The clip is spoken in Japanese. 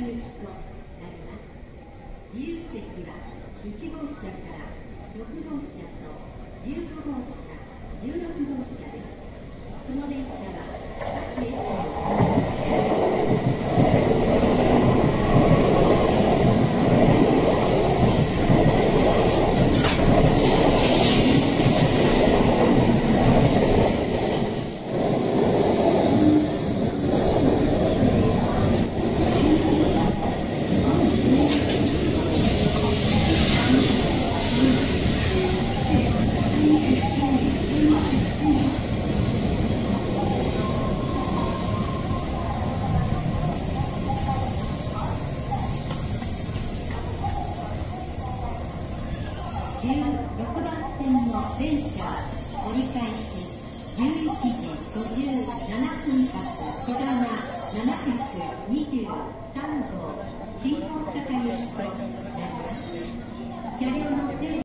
行きとなります。自由席は1号車から6号車と15号車、16号車です。この電車は各駅16番線の電車折り返し11時57分発こだま723号新大阪行きとなります。車両の整備